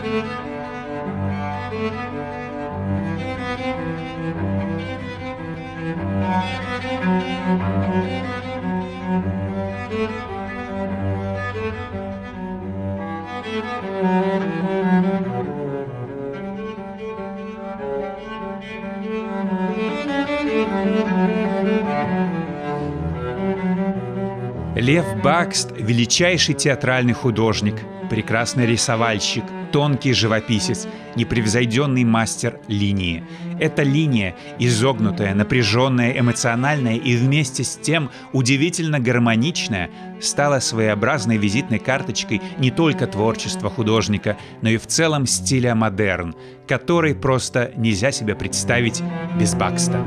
Лев Бакст – величайший театральный художник, прекрасный рисовальщик, тонкий живописец, непревзойденный мастер линии. Эта линия, изогнутая, напряженная, эмоциональная и вместе с тем удивительно гармоничная, стала своеобразной визитной карточкой не только творчества художника, но и в целом стиля модерн, который просто нельзя себе представить без Бакста.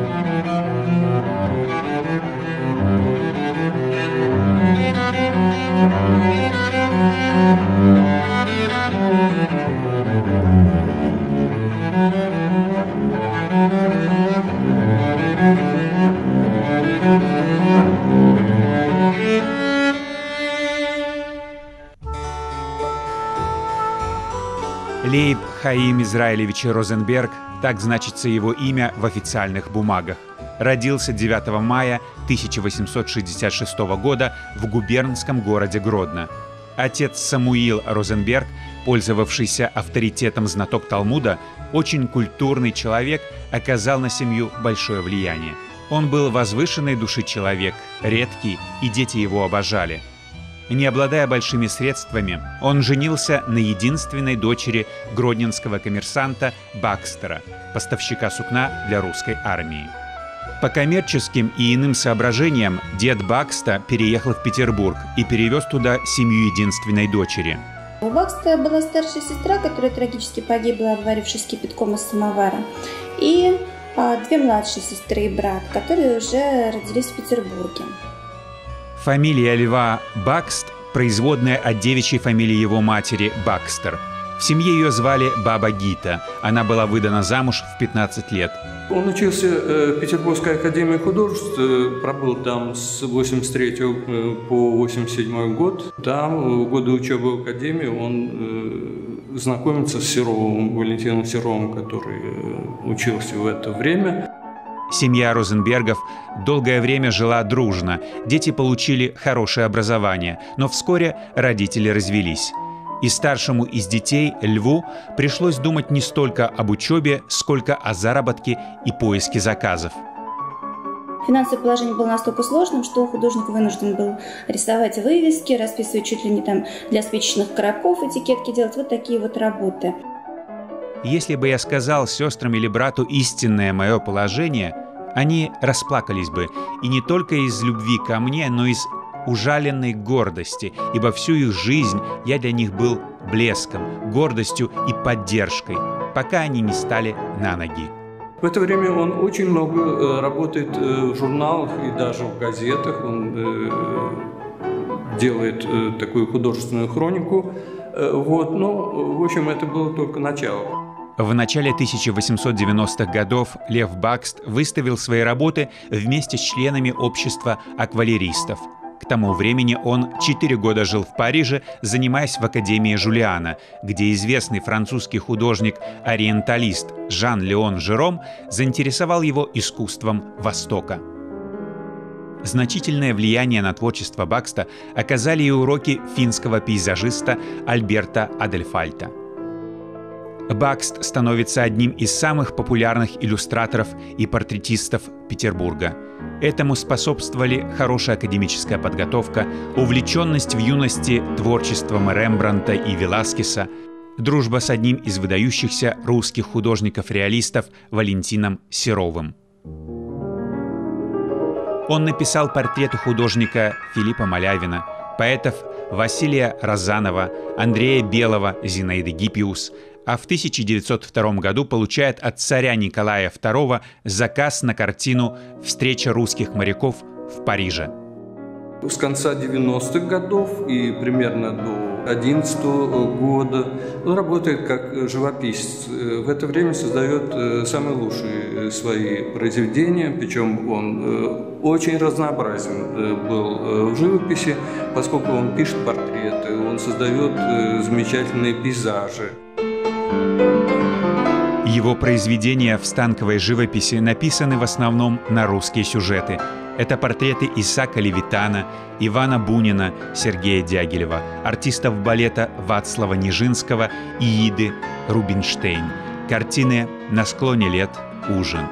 Лейб Хаим Израилевич Розенберг, так значится его имя в официальных бумагах, родился 9 мая 1866 года в губернском городе Гродно. Отец Самуил Розенберг, пользовавшийся авторитетом знаток Талмуда, очень культурный человек, оказал на семью большое влияние. Он был возвышенной души человек, редкий, и дети его обожали. Не обладая большими средствами, он женился на единственной дочери гродненского коммерсанта Бакстера, поставщика сукна для русской армии. По коммерческим и иным соображениям дед Бакста переехал в Петербург и перевез туда семью единственной дочери. У Бакста была старшая сестра, которая трагически погибла, обварившись кипятком из самовара, и две младшие сестры и брат, которые уже родились в Петербурге. Фамилия Льва Бакст – производная от девичьей фамилии его матери Бакстер. В семье ее звали Баба Гита. Она была выдана замуж в 15 лет. Он учился в Петербургской академии художеств, пробыл там с 83 по 87 год. Там, в годы учебы в академии, он знакомится с Серовым, Валентином Серовым, который учился в это время. Семья Розенбергов долгое время жила дружно, дети получили хорошее образование, но вскоре родители развелись. И старшему из детей, Льву, пришлось думать не столько об учебе, сколько о заработке и поиске заказов. Финансовое положение было настолько сложным, что художник вынужден был рисовать вывески, расписывать чуть ли не там для спичечных коробков этикетки, делать вот такие вот работы. Если бы я сказал сестрам или брату истинное мое положение, они расплакались бы, и не только из любви ко мне, но из ужаленной гордости, ибо всю их жизнь я для них был блеском, гордостью и поддержкой, пока они не стали на ноги. В это время он очень много работает в журналах и даже в газетах. Он делает такую художественную хронику. В общем, это было только начало. В начале 1890-х годов Лев Бакст выставил свои работы вместе с членами общества аквалеристов. К тому времени он 4 года жил в Париже, занимаясь в Академии Жулиана, где известный французский художник-ориенталист Жан-Леон Жером заинтересовал его искусством Востока. Значительное влияние на творчество Бакста оказали и уроки финского пейзажиста Альберта Адельфальта. Бакст становится одним из самых популярных иллюстраторов и портретистов Петербурга. Этому способствовали хорошая академическая подготовка, увлеченность в юности творчеством Рембрандта и Веласкеса, дружба с одним из выдающихся русских художников-реалистов Валентином Серовым. Он написал портреты художника Филиппа Малявина, поэтов Василия Розанова, Андрея Белого, Зинаиды Гиппиус, а в 1902 году получает от царя Николая II заказ на картину «Встреча русских моряков в Париже». С конца 90-х годов и примерно до 2011 года он работает как живописец. В это время создает самые лучшие свои произведения, причем он очень разнообразен был в живописи, поскольку он пишет портреты, он создает замечательные пейзажи. Его произведения в станковой живописи написаны в основном на русские сюжеты. Это портреты Исаака Левитана, Ивана Бунина, Сергея Дягилева, артистов балета Вацлава Нижинского и Иды Рубинштейн. Картины «На склоне лет», «Ужин».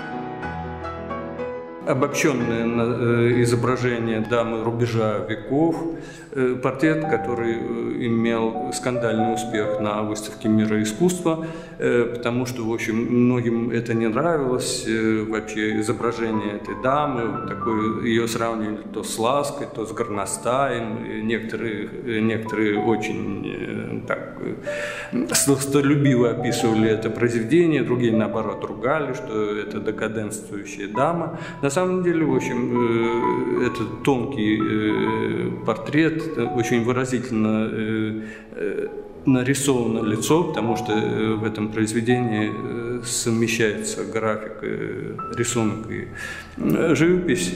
Обобщенное изображение дамы рубежа веков, портрет, который имел скандальный успех на выставке «Мира искусства», потому что, в общем, многим это не нравилось, вообще изображение этой дамы, такое, ее сравнивали то с Лаской, то с горностаем, некоторые очень так сластолюбиво описывали это произведение, другие, наоборот, ругали, что это декаденствующая дама. На самом деле, в общем, этот тонкий портрет, очень выразительно нарисовано лицо, потому что в этом произведении совмещается графика, рисунок и живопись.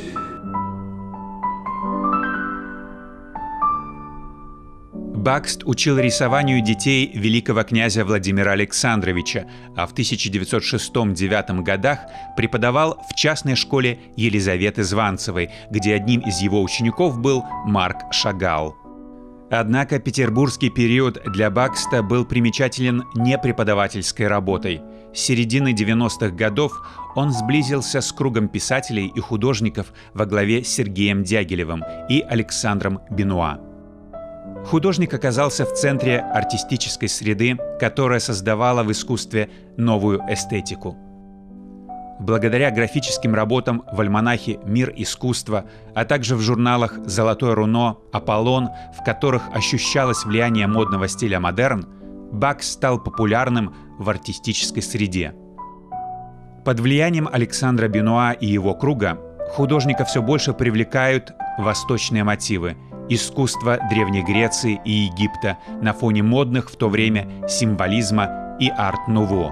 Бакст учил рисованию детей великого князя Владимира Александровича, а в 1906-1909 годах преподавал в частной школе Елизаветы Званцевой, где одним из его учеников был Марк Шагал. Однако петербургский период для Бакста был примечателен не преподавательской работой. С середины 90-х годов он сблизился с кругом писателей и художников во главе с Сергеем Дягилевым и Александром Бенуа. Художник оказался в центре артистической среды, которая создавала в искусстве новую эстетику. Благодаря графическим работам в альманахе «Мир искусства», а также в журналах «Золотое руно», «Аполлон», в которых ощущалось влияние модного стиля модерн, Бакст стал популярным в артистической среде. Под влиянием Александра Бенуа и его круга художника все больше привлекают восточные мотивы, искусство Древней Греции и Египта на фоне модных в то время символизма и арт-нуво.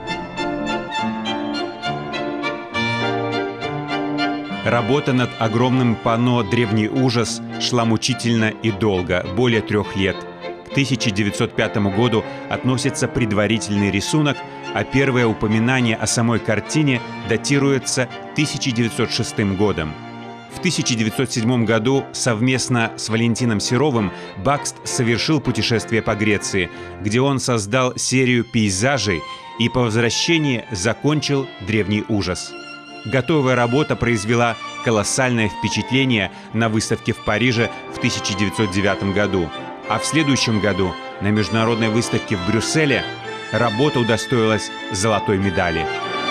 Работа над огромным панно «Древний ужас» шла мучительно и долго, более 3 лет. К 1905 году относится предварительный рисунок, а первое упоминание о самой картине датируется 1906 годом. В 1907 году совместно с Валентином Серовым Бакст совершил путешествие по Греции, где он создал серию пейзажей и по возвращении закончил «Древний ужас». Готовая работа произвела колоссальное впечатление на выставке в Париже в 1909 году, а в следующем году на международной выставке в Брюсселе работа удостоилась золотой медали.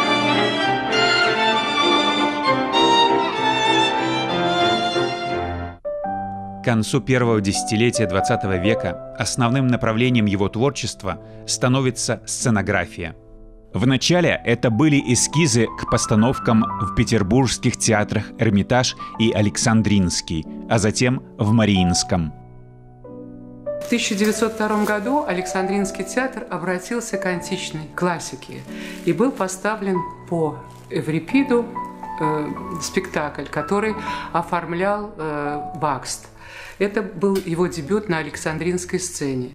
К концу первого десятилетия XX века основным направлением его творчества становится сценография. Вначале это были эскизы к постановкам в петербургских театрах «Эрмитаж» и «Александринский», а затем в Мариинском. В 1902 году Александринский театр обратился к античной классике и был поставлен по Эврипиду спектакль, который оформлял Бакст. Это был его дебют на Александринской сцене.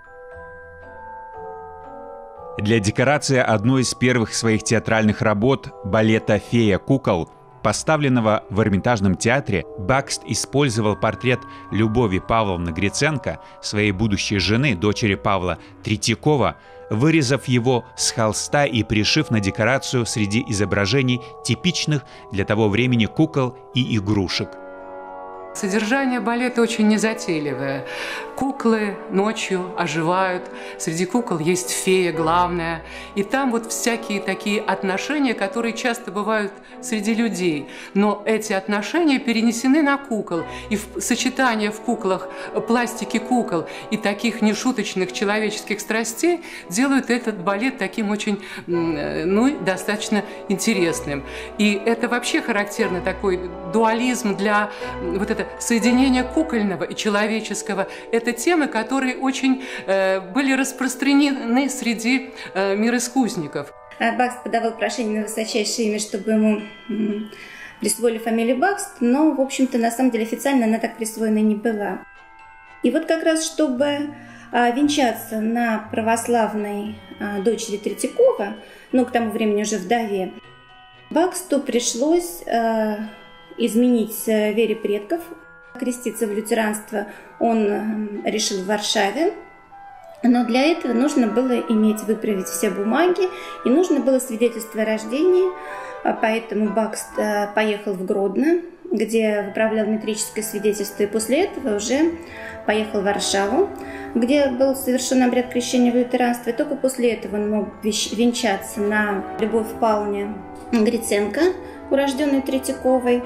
Для декорации одной из первых своих театральных работ балета «Фея кукол», поставленного в Эрмитажном театре, Бакст использовал портрет Любови Павловны Гриценко, своей будущей жены, дочери Павла Третьякова, вырезав его с холста и пришив на декорацию среди изображений типичных для того времени кукол и игрушек. Содержание балета очень незатейливое. Куклы ночью оживают, среди кукол есть фея главная. И там вот всякие такие отношения, которые часто бывают среди людей. Но эти отношения перенесены на кукол. И сочетание в куклах пластики кукол и таких нешуточных человеческих страстей делают этот балет таким очень, достаточно интересным. И это вообще характерно, такой дуализм для вот этого соединение кукольного и человеческого – это темы, которые очень были распространены среди мироискусников. Бакст подавал прошение на высочайшее имя, чтобы ему присвоили фамилию Бакст, но, в общем-то, на самом деле официально она так присвоена не была. И вот как раз, чтобы венчаться на православной дочери Третьякова, но к тому времени уже вдове, Баксту пришлось изменить вере предков. Креститься в лютеранство он решил в Варшаве, но для этого нужно было выправить все бумаги, и нужно было свидетельство о рождении, поэтому Бакст поехал в Гродно, где выправлял метрическое свидетельство, и после этого уже поехал в Варшаву, где был совершен обряд крещения в лютеранство, и только после этого он мог венчаться на Любовь Павловне Гриценко, урожденной Третьяковой.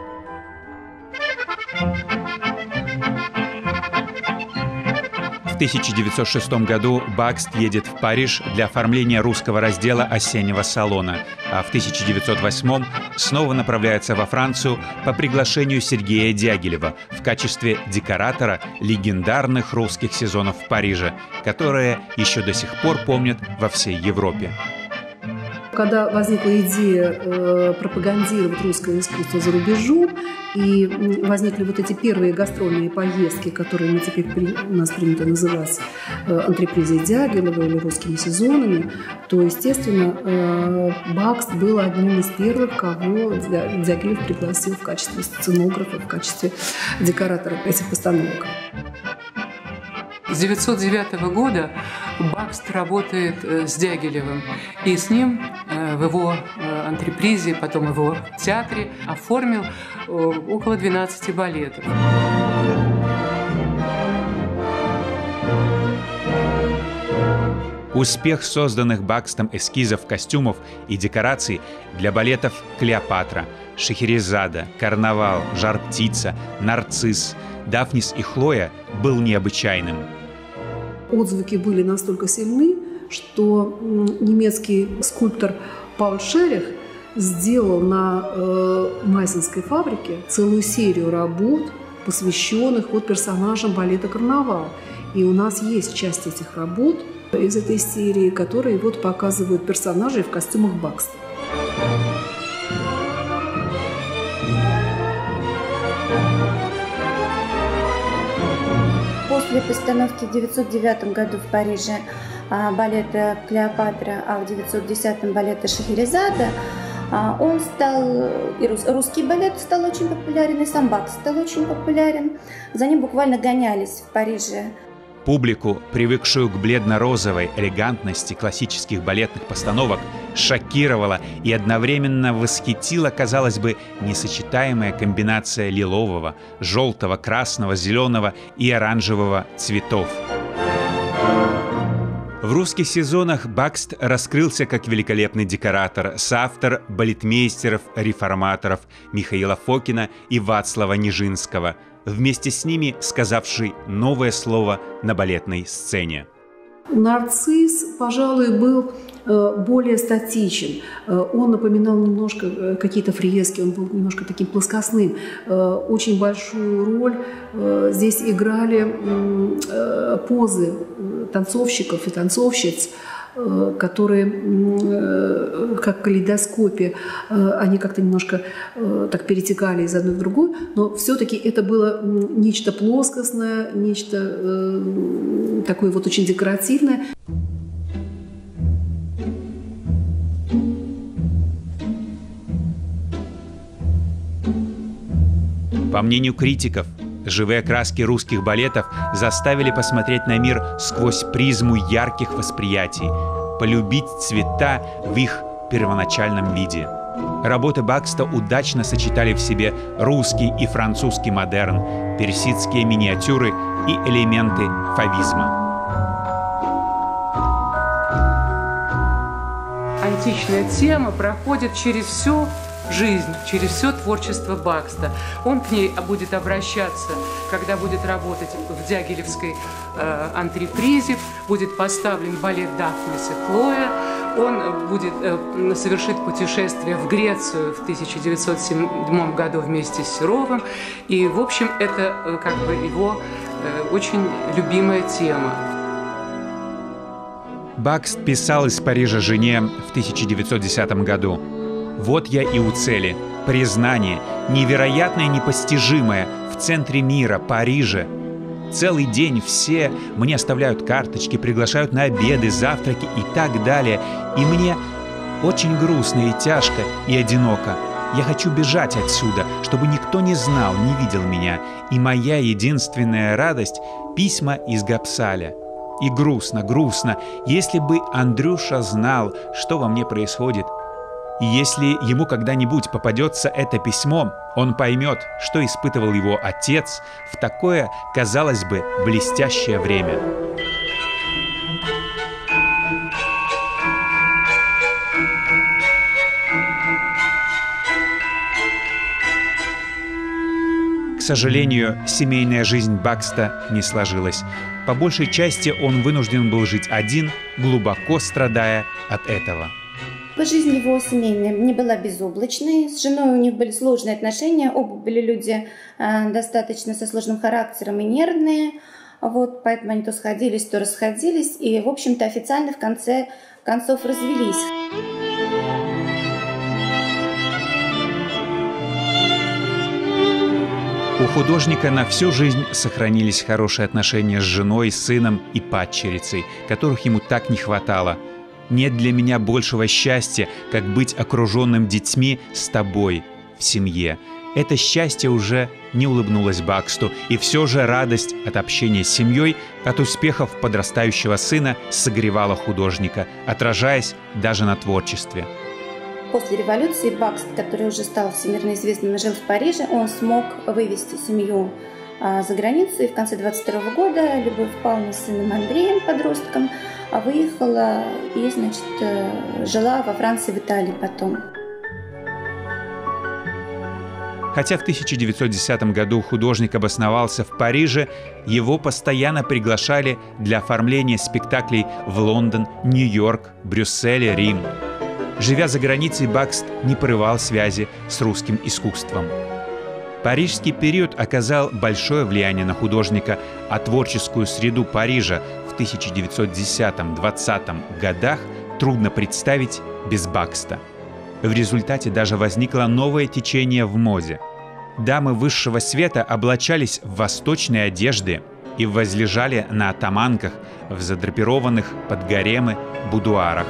В 1906 году Бакст едет в Париж для оформления русского раздела осеннего салона, а в 1908 снова направляется во Францию по приглашению Сергея Дягилева в качестве декоратора легендарных русских сезонов в Париже, которые еще до сих пор помнят во всей Европе. Когда возникла идея пропагандировать русское искусство за рубежом, и возникли вот эти первые гастрольные поездки, которые мы теперь у нас принято называть антрепризой Дягилева или русскими сезонами, то, естественно, Бакст был одним из первых, кого Дягилев пригласил в качестве сценографа, в качестве декоратора этих постановок. С 1909 года Бакст работает с Дягилевым, и с ним в его антрепризе, потом в его театре оформил около 12 балетов. Успех созданных Бакстом эскизов, костюмов и декораций для балетов «Клеопатра», «Шахерезада», «Карнавал», «Жар-птица», «Нарцисс», «Дафнис и Хлоя» был необычайным. Отзвуки были настолько сильны, что немецкий скульптор Пауль Шерих сделал на Майсенской фабрике целую серию работ, посвященных персонажам балета «Карнавал». И у нас есть часть этих работ из этой серии, которые показывают персонажей в костюмах Бакста. После постановки в 1909 году в Париже балета «Клеопатра», а в 1910 балета «Шахерезада», он стал, и русский балет стал очень популярен, и сам Бакст стал очень популярен. За ним буквально гонялись в Париже. Публику, привыкшую к бледно-розовой элегантности классических балетных постановок, шокировала и одновременно восхитила, казалось бы, несочетаемая комбинация лилового, желтого, красного, зеленого и оранжевого цветов. В русских сезонах Бакст раскрылся как великолепный декоратор, соавтор балетмейстеров-реформаторов Михаила Фокина и Вацлава Нижинского, вместе с ними сказавший новое слово на балетной сцене. Нарцисс, пожалуй, был более статичен. Он напоминал немножко какие-то фрески, он был немножко таким плоскостным. Очень большую роль здесь играли позы танцовщиков и танцовщиц, которые, как в калейдоскопе, они как-то немножко так перетекали из одной в другую, но все-таки это было нечто плоскостное, нечто такое очень декоративное. По мнению критиков, живые краски русских балетов заставили посмотреть на мир сквозь призму ярких восприятий, полюбить цвета в их первоначальном виде. Работы Бакста удачно сочетали в себе русский и французский модерн, персидские миниатюры и элементы фавизма. Античная тема проходит через всю жизнь, через все творчество Бакста. Он к ней будет обращаться, когда будет работать в Дягилевской антрепризе, будет поставлен балет «Дафнис и Хлоя», он будет совершит путешествие в Грецию в 1907 году вместе с Серовым. И, в общем, это его очень любимая тема. Бакст писал из Парижа жене в 1910 году: «Вот я и у цели. Признание, невероятное, непостижимое, в центре мира, Париже. Целый день все мне оставляют карточки, приглашают на обеды, завтраки и так далее. И мне очень грустно и тяжко, и одиноко. Я хочу бежать отсюда, чтобы никто не знал, не видел меня. И моя единственная радость — письма из Гапсаля. И грустно, грустно. Если бы Андрюша знал, что во мне происходит, и если ему когда-нибудь попадется это письмо, он поймет, что испытывал его отец в такое, казалось бы, блестящее время. К сожалению, семейная жизнь Бакста не сложилась. По большей части он вынужден был жить один, глубоко страдая от этого. Жизнь его семейная не была безоблачной. С женой у них были сложные отношения. Оба были люди достаточно со сложным характером и нервные. Вот, поэтому они то сходились, то расходились. И, в общем-то, официально в конце концов развелись. У художника на всю жизнь сохранились хорошие отношения с женой, сыном и падчерицей, которых ему так не хватало. «Нет для меня большего счастья, как быть окруженным детьми с тобой в семье». Это счастье уже не улыбнулось Баксту, и все же радость от общения с семьей, от успехов подрастающего сына согревала художника, отражаясь даже на творчестве. После революции Бакст, который уже стал всемирно известным и жил в Париже, он смог вывести семью за границу. И в конце 22 года Любовь Павловна с сыном Андреем, подростком, выехала и, значит, жила во Франции, в Италии потом. Хотя в 1910 году художник обосновался в Париже, его постоянно приглашали для оформления спектаклей в Лондон, Нью-Йорк, Брюссель, Рим. Живя за границей, Бакст не порывал связи с русским искусством. Парижский период оказал большое влияние на художника, а творческую среду Парижа в 1910-20 годах трудно представить без Бакста. В результате даже возникло новое течение в моде. Дамы высшего света облачались в восточные одежды и возлежали на атаманках в задрапированных под гаремы будуарах.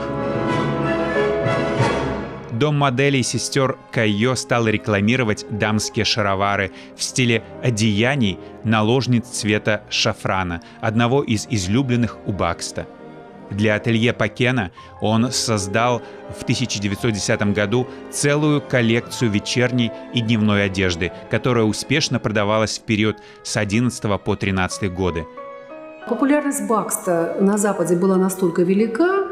Дом моделей сестер Кайо стал рекламировать дамские шаровары в стиле одеяний наложниц цвета шафрана, одного из излюбленных у Бакста. Для ателье Пакена он создал в 1910 году целую коллекцию вечерней и дневной одежды, которая успешно продавалась в период с 11 по 13 годы. Популярность Бакста на Западе была настолько велика,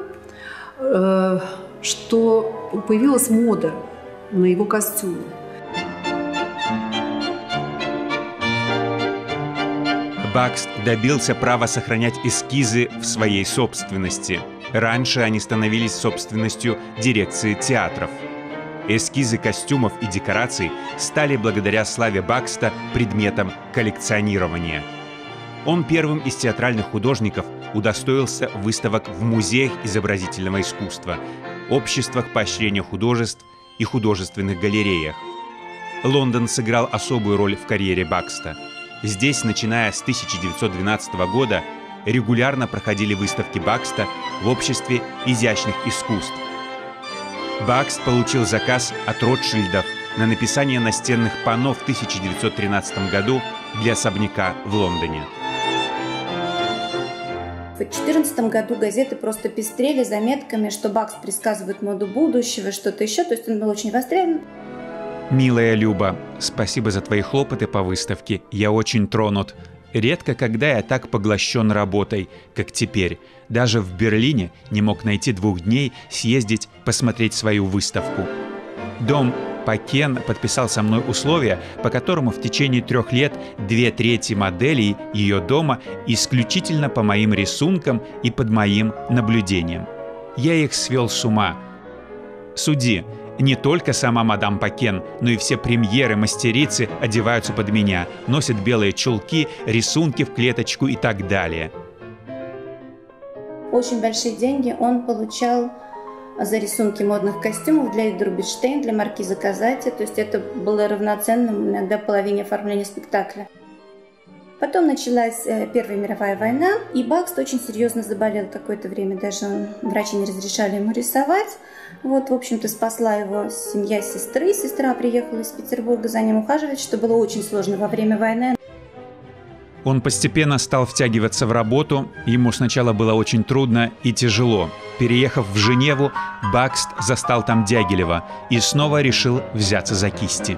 что появилась мода на его костюмы. Бакст добился права сохранять эскизы в своей собственности. Раньше они становились собственностью дирекции театров. Эскизы костюмов и декораций стали благодаря славе Бакста предметом коллекционирования. Он первым из театральных художников удостоился выставок в музеях изобразительного искусства, обществах поощрения художеств и художественных галереях. Лондон сыграл особую роль в карьере Бакста. Здесь, начиная с 1912 года, регулярно проходили выставки Бакста в обществе изящных искусств. Бакст получил заказ от Ротшильдов на написание настенных панно в 1913 году для особняка в Лондоне. В 2014 году газеты просто пестрели заметками, что Бакст предсказывает моду будущего, что-то еще. То есть он был очень востребован. Милая Люба, спасибо за твои хлопоты по выставке. Я очень тронут. Редко когда я так поглощен работой, как теперь. Даже в Берлине не мог найти 2 дней съездить посмотреть свою выставку. Дом Пакен подписал со мной условия, по которому в течение 3 лет 2/3 моделей ее дома исключительно по моим рисункам и под моим наблюдением. Я их свел с ума. Суди, не только сама мадам Пакен, но и все премьеры, мастерицы одеваются под меня, носят белые чулки, рисунки в клеточку и так далее. Очень большие деньги он получал за рисунки модных костюмов для Иды Рубинштейн, для маркиза Казати. То есть это было равноценно иногда половине оформления спектакля. Потом началась Первая мировая война, и Бакст очень серьезно заболел какое-то время, даже врачи не разрешали ему рисовать. Вот, в общем-то, спасла его семья сестры. Сестра приехала из Петербурга за ним ухаживать, что было очень сложно во время войны. Он постепенно стал втягиваться в работу, ему сначала было очень трудно и тяжело. Переехав в Женеву, Бакст застал там Дягилева и снова решил взяться за кисти.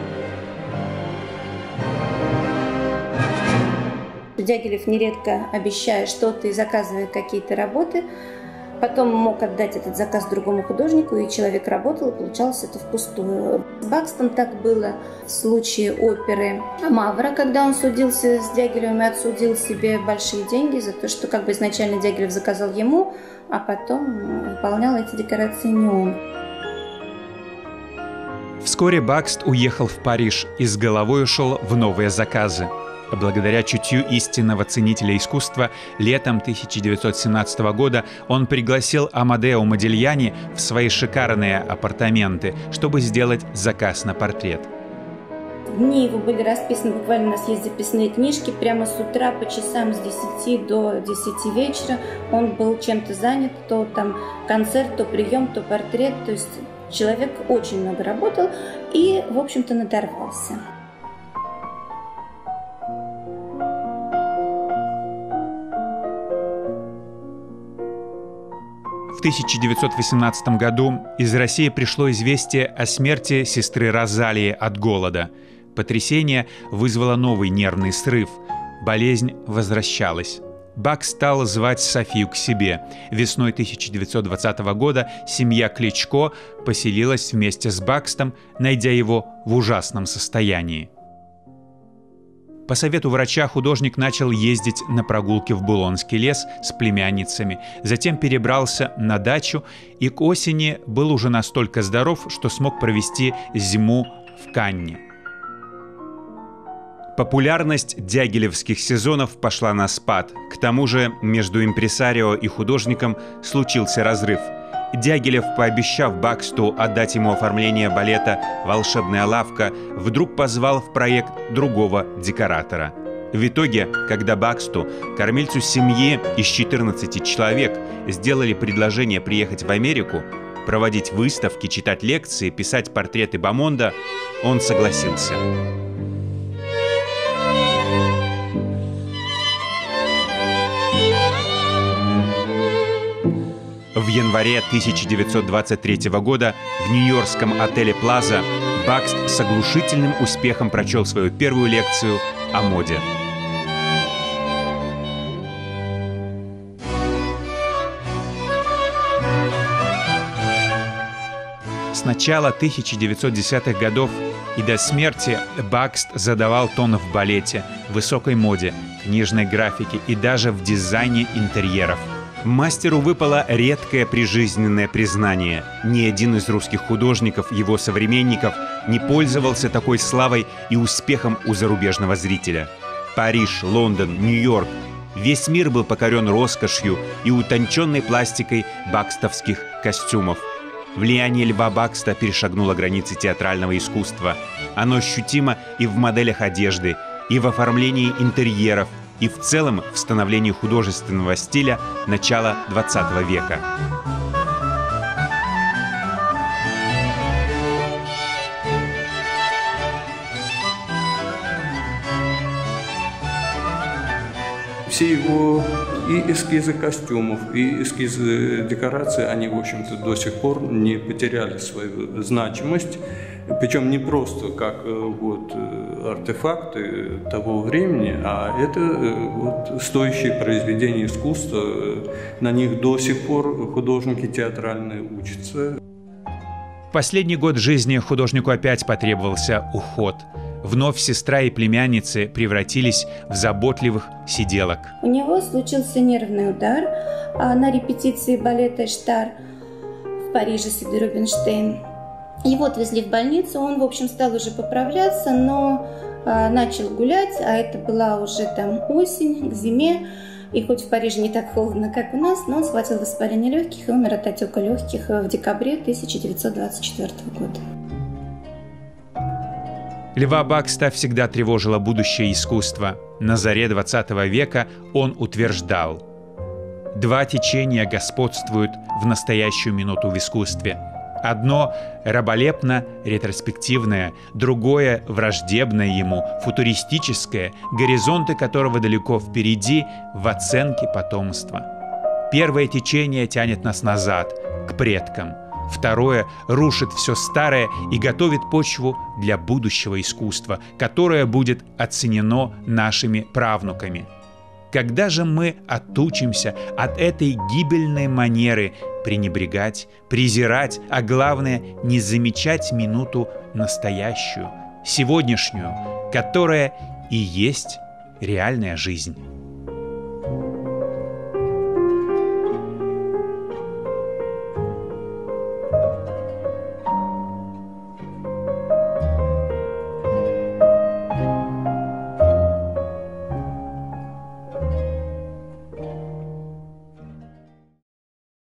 Дягилев нередко, обещая что-то и заказывая какие-то работы, потом мог отдать этот заказ другому художнику, и человек работал, и получалось это впустую. С Бакстом так было в случае оперы «Мавра», когда он судился с Дягилевым и отсудил себе большие деньги за то, что как бы изначально Дягилев заказал ему, а потом выполнял эти декорации не он. Вскоре Бакст уехал в Париж и с головой ушел в новые заказы. Благодаря чутью истинного ценителя искусства, летом 1917 года он пригласил Амадео Модильяни в свои шикарные апартаменты, чтобы сделать заказ на портрет. Дни его были расписаны буквально на съезде записные книжки. Прямо с утра по часам с 10 до 10 вечера он был чем-то занят. То там концерт, то прием, то портрет. То есть человек очень много работал и, в общем-то, надорвался. В 1918 году из России пришло известие о смерти сестры Розалии от голода. Потрясение вызвало новый нервный срыв. Болезнь возвращалась. Бакст стал звать Софию к себе. Весной 1920 года семья Кличко поселилась вместе с Бакстом, найдя его в ужасном состоянии. По совету врача художник начал ездить на прогулки в Булонский лес с племянницами, затем перебрался на дачу и к осени был уже настолько здоров, что смог провести зиму в Канне. Популярность дягилевских сезонов пошла на спад. К тому же между импресарио и художником случился разрыв. Дягилев, пообещав Баксту отдать ему оформление балета «Волшебная лавка», вдруг позвал в проект другого декоратора. В итоге, когда Баксту, кормильцу семьи из 14 человек, сделали предложение приехать в Америку, проводить выставки, читать лекции, писать портреты Бамонда, он согласился. В январе 1923 года в нью-йоркском отеле «Плаза» Бакст с оглушительным успехом прочел свою первую лекцию о моде. С начала 1910-х годов и до смерти Бакст задавал тон в балете, высокой моде, книжной графике и даже в дизайне интерьеров. Мастеру выпало редкое прижизненное признание. Ни один из русских художников, его современников, не пользовался такой славой и успехом у зарубежного зрителя. Париж, Лондон, Нью-Йорк – весь мир был покорен роскошью и утонченной пластикой бакстовских костюмов. Влияние Льва Бакста перешагнуло границы театрального искусства. Оно ощутимо и в моделях одежды, и в оформлении интерьеров, и в целом в становлении художественного стиля начала XX века. Все его и эскизы костюмов, и эскизы декораций, они, в общем-то, до сих пор не потеряли свою значимость. Причем не просто как вот, артефакты того времени, а это вот, стоящие произведения искусства. На них до сих пор художники театральные учатся. В последний год жизни художнику опять потребовался уход. Вновь сестра и племянницы превратились в заботливых сиделок. У него случился нервный удар на репетиции балета «Эштар» в Париже с Иды Рубинштейн. Его отвезли в больницу, он, в общем, стал уже поправляться, но начал гулять, а это была уже там осень, к зиме. И хоть в Париже не так холодно, как у нас, но он схватил воспаление легких и умер от отека легких в декабре 1924 года. Льва Бакста всегда тревожило будущее искусства. На заре XX века он утверждал: два течения господствуют в настоящую минуту в искусстве. Одно раболепно-ретроспективное, другое враждебное ему, футуристическое, горизонты которого далеко впереди в оценке потомства. Первое течение тянет нас назад, к предкам. Второе рушит все старое и готовит почву для будущего искусства, которое будет оценено нашими правнуками. Когда же мы отучимся от этой гибельной манеры пренебрегать, презирать, а главное, не замечать минуту настоящую, сегодняшнюю, которая и есть реальная жизнь?